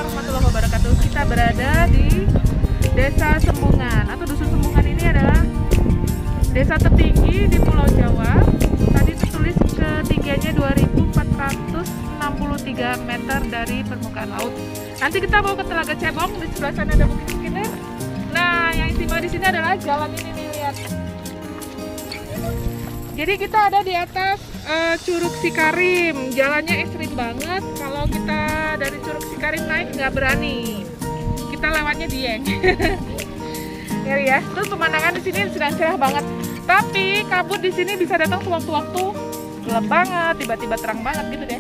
warahmatullahi wabarakatuh. Kita berada di Desa Sembungan atau Dusun Sembungan. Ini adalah desa tertinggi di Pulau Jawa. Tadi tertulis ketinggiannya 2463 meter dari permukaan laut. Nanti kita mau ke Telaga Cebong, di sebelah sana ada Bukit Cikunir. Nah, yang istimewa di sini adalah jalan ini nih, lihat. Jadi kita ada di atas Curug Sikarim. Jalannya ekstrim banget. Kalau kita dari Curug Sikarim naik nggak berani. Kita lewatnya Dieng. Ya. Terus pemandangan di sini sedang cerah banget. Tapi kabut di sini bisa datang sewaktu-waktu. Gelap banget, tiba-tiba terang banget gitu deh.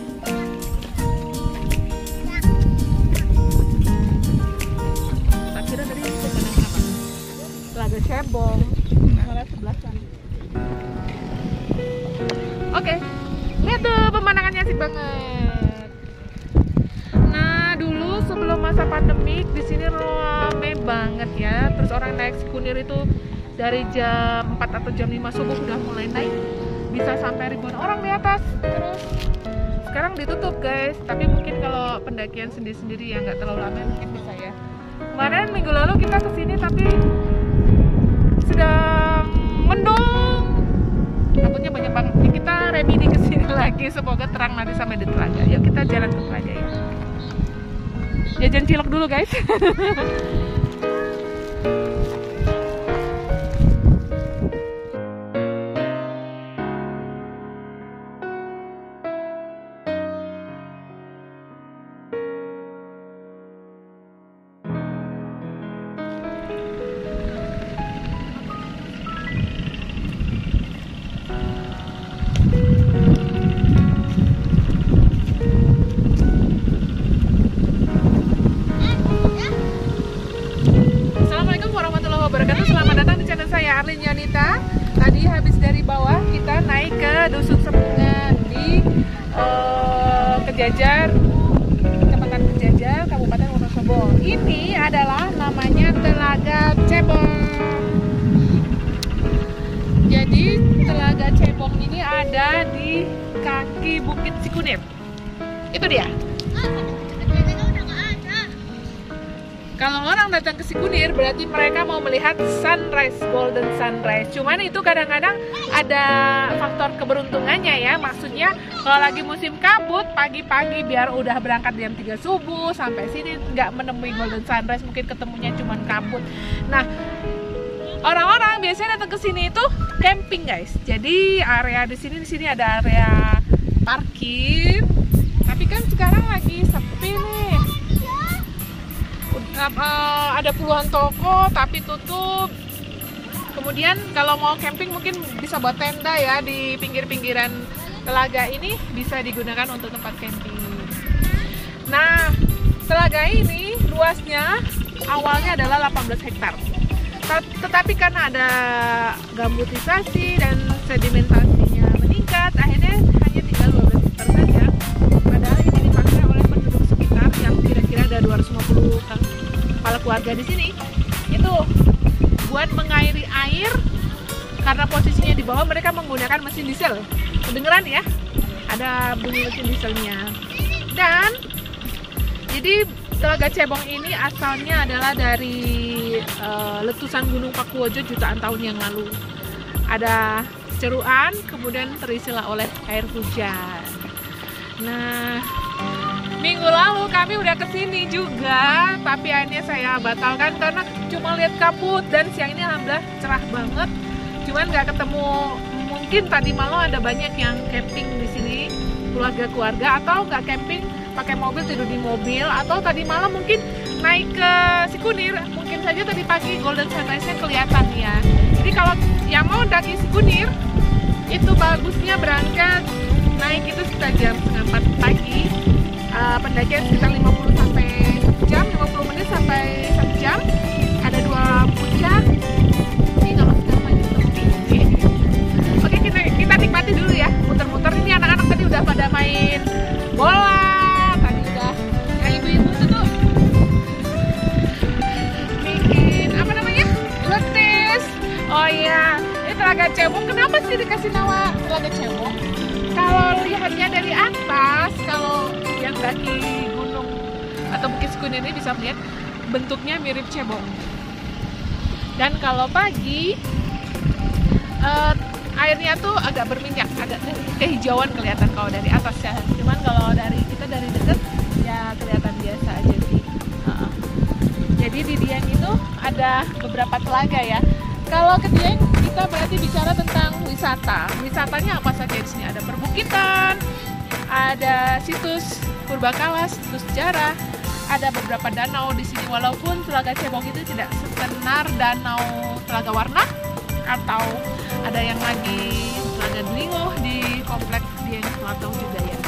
Tak kira tadi pemandangan apa? Telaga Cebong. Malah sebelah sana. Oke, lihat tuh pemandangannya asik banget. Nah, dulu sebelum masa pandemik di sini rame banget ya. Terus orang naik Cikunir itu dari jam 4 atau jam 5 subuh sudah mulai naik. Bisa sampai ribuan orang di atas. Terus sekarang ditutup guys. Tapi mungkin kalau pendakian sendiri-sendiri ya nggak terlalu lama mungkin bisa ya. Kemarin minggu lalu kita kesini tapi sedang mendung. Takutnya banyak banget. Jadi kita remedi ke sini lagi. Semoga terang nanti sampai di Telaga. Yuk kita jalan ke Telaga ya. Jajan cilok dulu guys. Arlin Yonita. Tadi habis dari bawah kita naik ke Dusun Sembungan di Kejajar, Kecamatan Kejajar, Kabupaten Wonosobo. Ini adalah namanya Telaga Cebong. Jadi Telaga Cebong ini ada di kaki Bukit Cikunir. Itu dia. Kalau orang datang ke Cikunir berarti mereka mau melihat sunrise, golden sunrise. Cuman itu kadang-kadang ada faktor keberuntungannya ya. Maksudnya kalau lagi musim kabut pagi-pagi biar udah berangkat jam 3 subuh sampai sini nggak menemui golden sunrise, mungkin ketemunya cuman kabut. Nah, orang-orang biasanya datang ke sini itu camping guys. Jadi area di sini ada area parkir. Tapi kan sekarang lagi sepi nih. Ada puluhan toko tapi tutup. Kemudian kalau mau camping mungkin bisa buat tenda ya di pinggir-pinggiran telaga ini, bisa digunakan untuk tempat camping. Nah, telaga ini luasnya awalnya adalah 18 hektar. Tetapi karena ada gambutisasi dan sedimentasinya meningkat, akhirnya hanya tinggal 12 hektar saja. Padahal ini dipakai oleh penduduk sekitar yang kira-kira ada 250 kepala keluarga di sini. Itu buat mengairi air, karena posisinya di bawah mereka menggunakan mesin diesel. Kedengeran ya? Ada bunyi mesin dieselnya. Dan jadi Telaga Cebong ini asalnya adalah dari letusan Gunung Pakuwojo jutaan tahun yang lalu. Ada ceruan, kemudian terisilah oleh air hujan. Nah, minggu lalu kami udah kesini juga, tapi akhirnya saya batalkan karena cuma lihat kabut. Dan siang ini alhamdulillah cerah banget. Cuman nggak ketemu. Mungkin tadi malam ada banyak yang camping di sini, keluarga-keluarga, atau nggak camping pakai mobil, tidur di mobil, atau tadi malam mungkin naik ke Cikunir. Mungkin saja tadi pagi golden sunrise-nya kelihatan ya. Jadi kalau yang mau daki Cikunir itu bagusnya berangkat naik itu sekitar jam 3:30 pagi. Pendakian sekitar 50 sampai 1 jam, 50 menit sampai 1 jam. Ada 2 puncak. Ini kalau sedang maju sepi. Oke, kita nikmati dulu ya, muter-muter. Ini anak-anak tadi udah pada main bola. Tadi udah yang ibu-ibu tuh bikin apa namanya? Letis. Oh iya, ini Telaga Cebong. Kenapa sih dikasih nama Telaga Cebong? Kalau lihatnya dari atas, kalau yang daki gunung atau atau Bukit Sekunder ini bisa melihat bentuknya mirip cebong. Dan kalau pagi airnya tuh agak berminyak, agak kehijauan kelihatan kalau dari atas ya. Cuman kalau dari kita dari dekat ya kelihatan biasa aja sih. Jadi di Dieng itu ada beberapa telaga ya. Kalau ke Dieng kita berarti bicara tentang wisata. Wisatanya apa saja di sini? Ada perbukitan, ada situs purbakala, situs sejarah, ada beberapa danau di sini. Walaupun Telaga Cebong itu tidak setenar danau Telaga Warna, atau ada yang lagi Telaga Delingo di kompleks Dieng Selatan juga ya.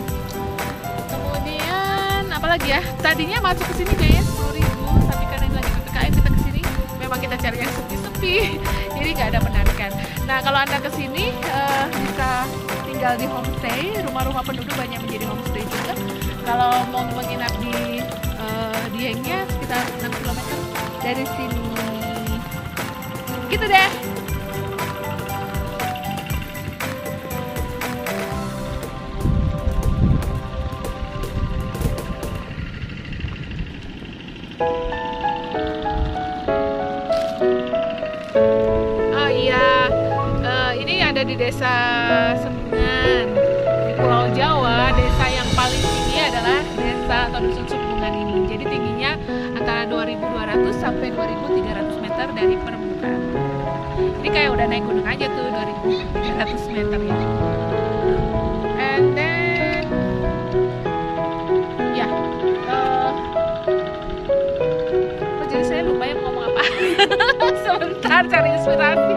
Kemudian apalagi ya? Tadinya masuk ke sini biayanya 10.000, tapi karena ini lagi PPKM kita ke sini memang kita cari yang sepi-sepi, jadi nggak ada penarikan. Nah kalau Anda ke sini bisa tinggal di homestay, rumah-rumah penduduk banyak menjadi homestay juga. Kalau mau menginap di Diengnya sekitar 6 km dari sini. Gitu deh. Oh iya, ini ada di Desa Sembungan di Pulau Jawa. Desa yang paling tinggi adalah desa atau dusun Sembungan ini. Jadi tingginya antara 2.200 sampai 2.300 meter dari permukaan. Ini kayak udah naik gunung aja tuh, 2.300 meter ya. And then ya, jadi saya lupa ya mau ngomong apa. Sebentar cari inspirasi.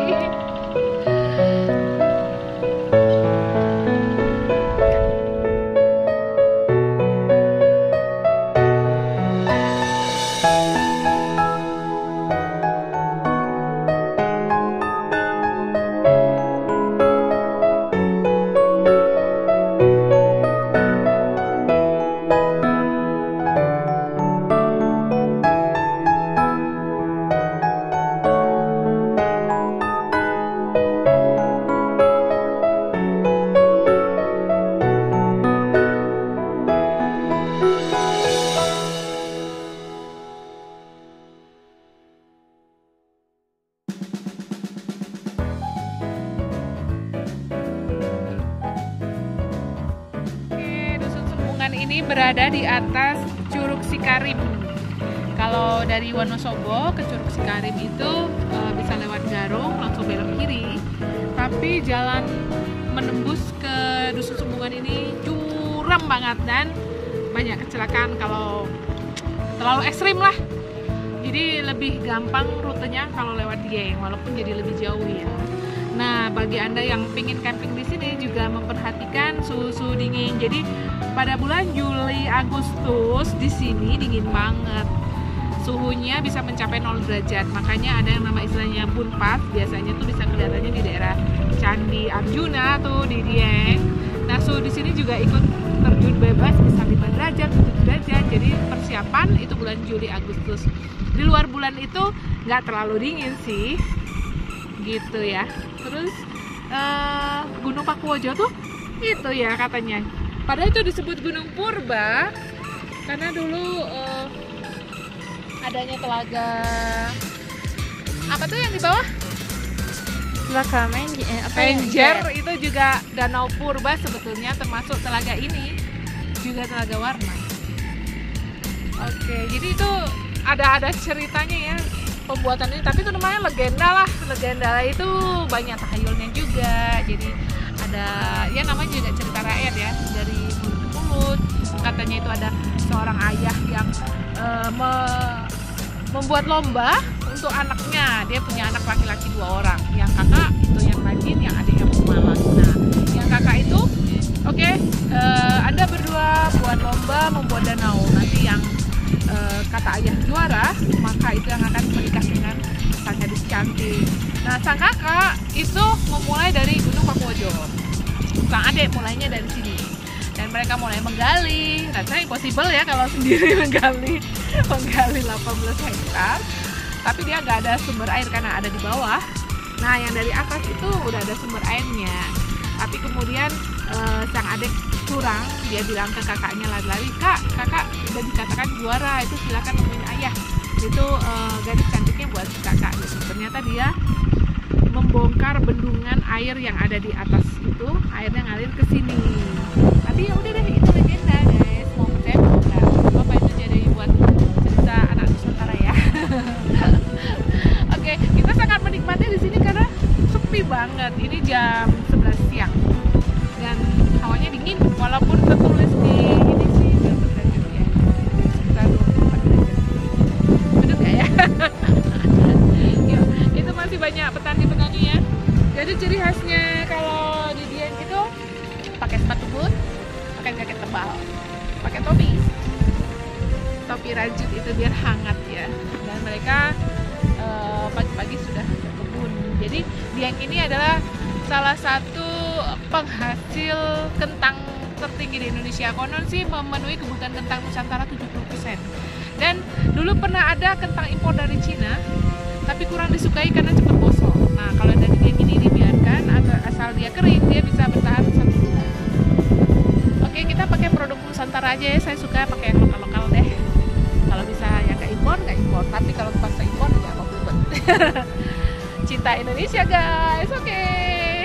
Ini berada di atas Curug Sikarim. Kalau dari Wonosobo ke Curug Sikarim itu bisa lewat Garung langsung belok kiri. Tapi jalan menembus ke Dusun Sembungan ini curam banget dan banyak kecelakaan kalau terlalu ekstrim lah. Jadi lebih gampang rutenya kalau lewat Dieng, walaupun jadi lebih jauh ya. Nah, bagi Anda yang pingin camping di sini juga memperhatikan suhu dingin. Jadi pada bulan Juli Agustus di sini dingin banget. Suhunya bisa mencapai 0 derajat. Makanya ada yang nama istilahnya bunpat. Biasanya tuh bisa kelihatannya di daerah Candi Arjuna tuh di Dieng. Nah, suhu di sini juga ikut terjun bebas bisa 5 derajat, 7 derajat. Jadi persiapan itu bulan Juli Agustus. Di luar bulan itu nggak terlalu dingin sih. Gitu ya. Terus Gunung Pakuwojo tuh itu ya katanya. Padahal itu disebut Gunung Purba karena dulu adanya telaga apa tuh yang di bawah? Telaga Menjer itu juga Danau Purba sebetulnya, termasuk telaga ini juga Telaga Warna. Oke, jadi itu ada ceritanya ya pembuatan ini, tapi itu namanya legenda lah. Legenda itu banyak tahayulnya juga. Jadi ada ya namanya juga cerita rakyat ya, dari mulut ke mulut. Katanya itu ada seorang ayah yang membuat lomba untuk anaknya. Dia punya anak laki-laki 2 orang. Yang kakak itu yang rajin, yang adik yang pemalas. Nah, yang kakak itu oke, Anda berdua buat lomba membuat danau. Nanti yang kata ayah juara, maka itu yang akan menikah dengan sang gadis cantik. Nah, sang kakak itu memulai dari Gunung Pakuwojo. Sang adik mulainya dari sini. Dan mereka mulai menggali. Rasanya impossible ya kalau sendiri menggali 18 hektar. Tapi dia nggak ada sumber air karena ada di bawah. Nah, yang dari atas itu udah ada sumber airnya. Tapi kemudian sang adik curang, dia bilang ke kakaknya lari-lari, kakak udah dikatakan juara, itu silakan nemuin ayah, itu gadis cantiknya buat kakak gitu. Ternyata dia membongkar bendungan air yang ada di atas itu, airnya ngalir ke sini. Tapi ya udah deh, itu legenda guys, mau percaya mau enggak apa itu jadi buat cerita anak Nusantara ya. Oke, kita sangat menikmati di sini karena sepi banget. Ini jam 11 siang dan hawanya dingin, walaupun tertulis di ini sih berapa derajat ya, sekitar 24 derajat. Bener nggak ya? Yuk, itu masih banyak petani-petani ya. Jadi ciri khasnya kalau di Dieng itu pakai sepatu boot, pakai jaket tebal, pakai topi rajut itu biar hangat ya. Dan mereka pagi-pagi sudah berkebun. Jadi Dieng ini adalah salah satu penghasil kentang tertinggi di Indonesia. Konon sih memenuhi kebutuhan kentang Nusantara 70%. Dan dulu pernah ada kentang impor dari Cina, tapi kurang disukai karena cepat bosok. Nah, kalau dari Dieng ini dibiarkan atau asal dia kering, dia bisa bertahan 1 bulan. Oke, kita pakai produk Nusantara aja ya. Saya suka pakai yang lokal-lokal deh. Kalau bisa yang nggak impor. Tapi kalau pas impor ya mau ribet. Cinta Indonesia guys. Oke.